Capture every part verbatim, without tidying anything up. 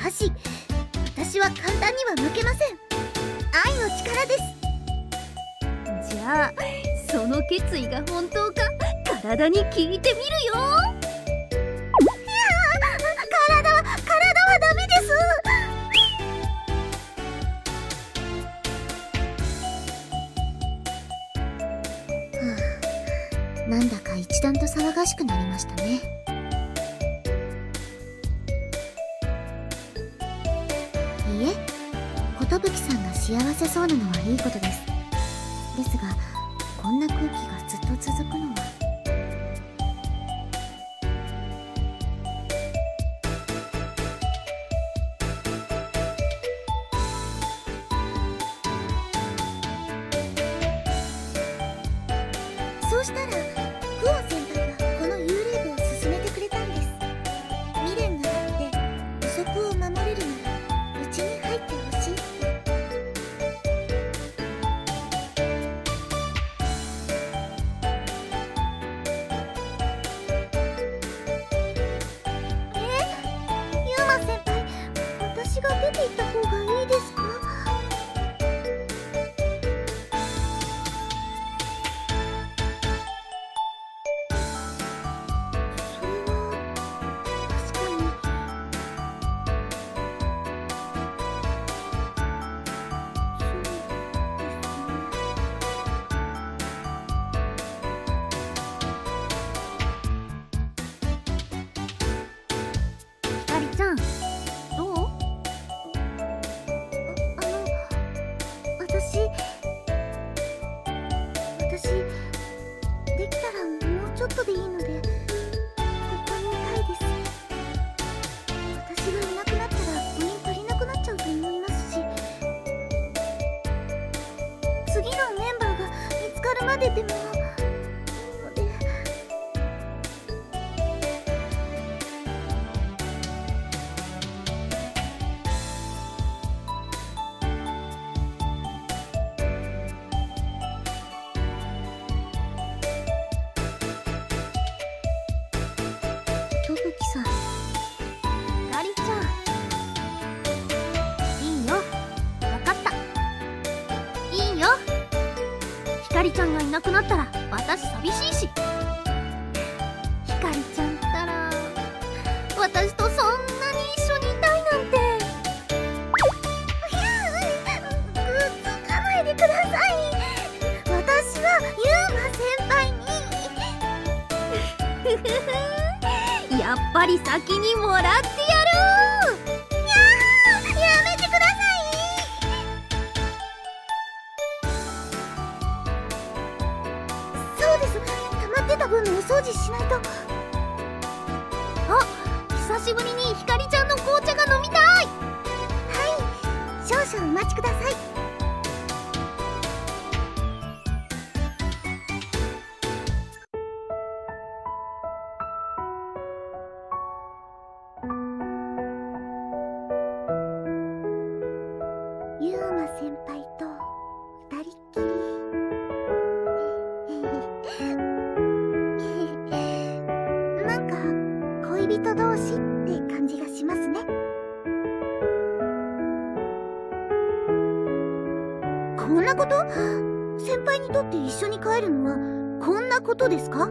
箸。私は簡単には負けません。愛の力です。 じゃあその決意が本当か体に聞いてみるよ。 体は体はダメです。はあ、なんだか一段と騒がしくなりましたね。いいえ、寿さんが幸せそうなのはいいことです。ですが、こんな空気がずっと続くのは。そうしたら、クオン先輩がこの幽霊部を勧めてくれたんです。未練があって不足を守れるならうちに入ってほしいって。私が出て行った方がいいですか？それは確かに。そうですね。 ひかりちゃん、どう？ 私私できたらもうちょっとでいいのでここにいたいです。私がいなくなったら部員足りなくなっちゃうと思いますし、次のメンバーが見つかるまででもいいので。とぶきさん、 ひかりちゃん、いいよ、わかった。いいよ。ひかりちゃんがいなくなったら私寂しいし。ひかりちゃんったら私とそんなに一緒にいたいなんて。 くっつかないでください。私はユーマ先輩にやっぱり先にもらってやる。 やー、やめてください。そうです、溜まってた分のお掃除しないと。 あ、久しぶりにひかりちゃんの紅茶が飲みたい。 はい、少々お待ちください。ユーマ先輩と二人っきり。なんか恋人同士って感じがしますね。こんなこと？先輩にとって一緒に帰るのはこんなことですか？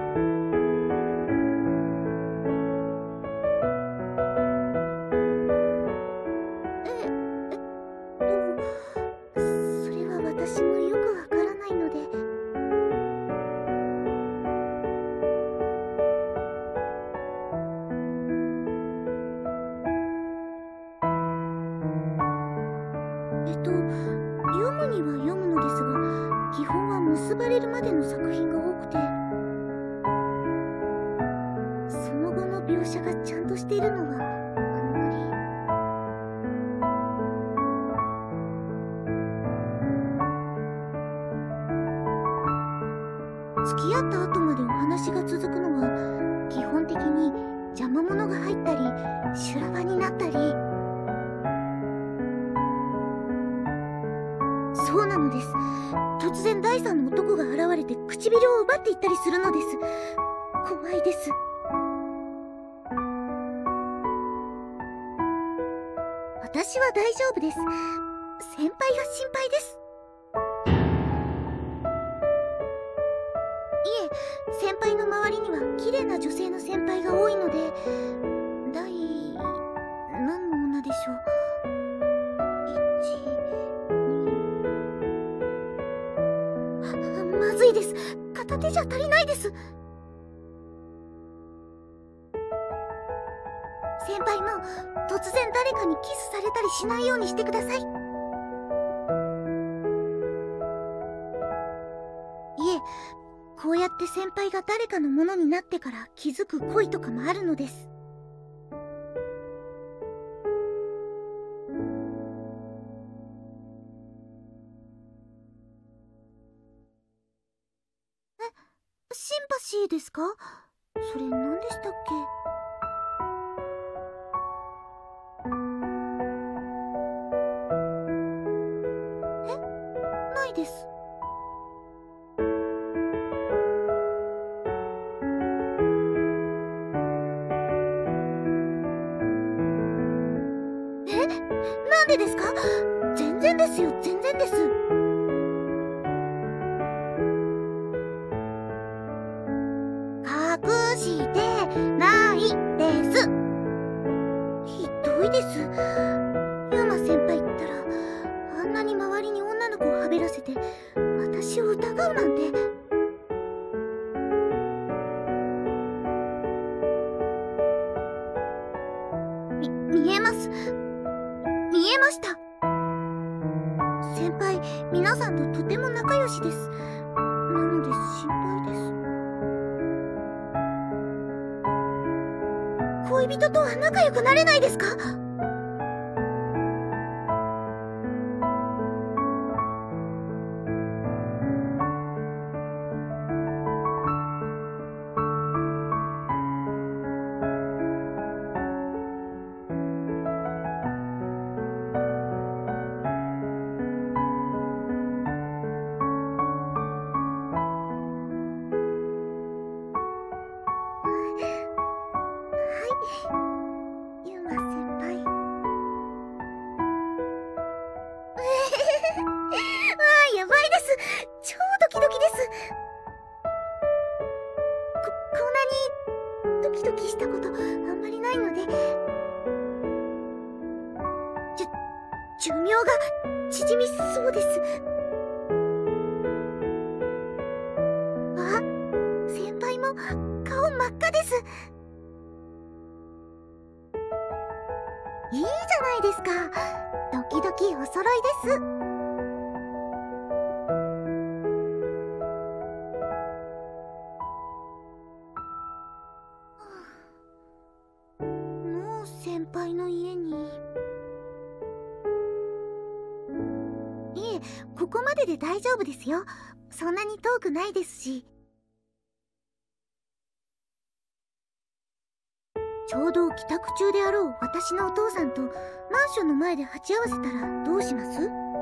それは私もよくわからないので。えっと読むには読むのですが、基本は結ばれるまでの作品が多くて、その後の描写がちゃんとしているのはあんまり。付き合った後までお話が続くのは基本的に邪魔者が入ったり修羅場になったり。そうなのです。突然第三の男が現れて唇を奪っていったりするのです。怖いです。 私は大丈夫です。先輩が心配です。いえ、先輩の周りには綺麗な女性の先輩が多いので、第何の女でしょう。まずいです。片手じゃ足りないです。先輩も突然誰かにキスされたりしないようにしてください。いえ、こうやって先輩が誰かのものになってから気づく恋とかもあるのです。シンパシーですか？それ何でしたっけ？え？ないです。え？なんでですか？全然ですよ、全然です。隠してないです。ひどいです。ユウマ先輩ったらあんなに周りに女の子をはべらせて私を疑うなんて。み見えます。見えました。先輩、皆さんととても仲良しです。なので心配です。恋人とは仲良くなれないですか？ユウマ先輩。わあ、やばいです。超ドキドキです。こ、こんなにドキドキしたことあんまりないので、じゅ、寿命が縮みそうです。あ、先輩も顔真っ赤です。いいじゃないですか。ドキドキお揃いです。もう先輩の家に。いえ、ここまでで大丈夫ですよ。そんなに遠くないですし。ちょうど帰宅中であろう私のお父さんとマンションの前で鉢合わせたらどうします？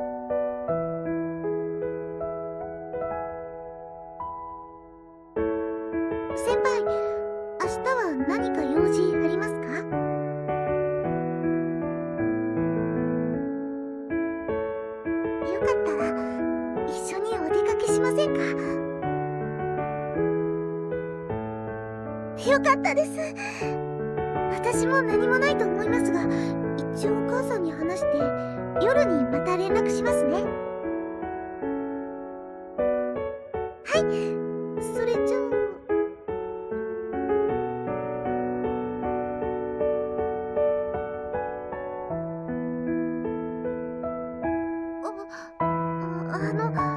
先輩、明日は何か用事ありますか？よかったら一緒にお出かけしませんか？よかったです。私も何もないと思いますが、一応お母さんに話して夜にまた連絡しますね。はい、それじゃあ。あ、あの